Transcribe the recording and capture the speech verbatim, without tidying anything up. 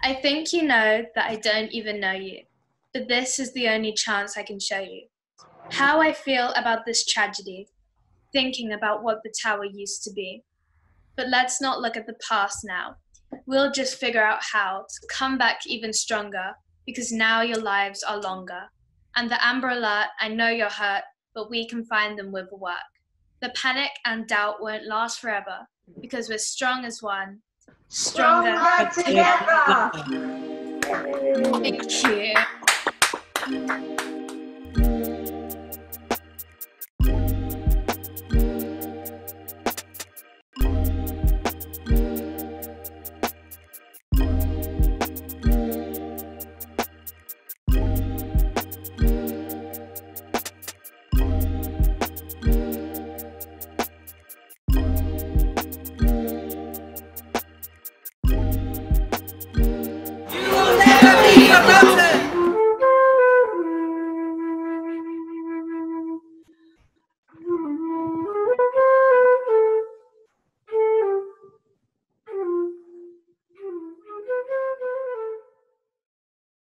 I think you know that I don't even know you, but this is the only chance I can show you how I feel about this tragedy, thinking about what the tower used to be. But let's not look at the past now. We'll just figure out how to come back even stronger, because now your lives are longer. And the Amber Alert, I know you're hurt, but we can find them with the work. The panic and doubt won't last forever, because we're strong as one, stronger, Stronger together. Thank you.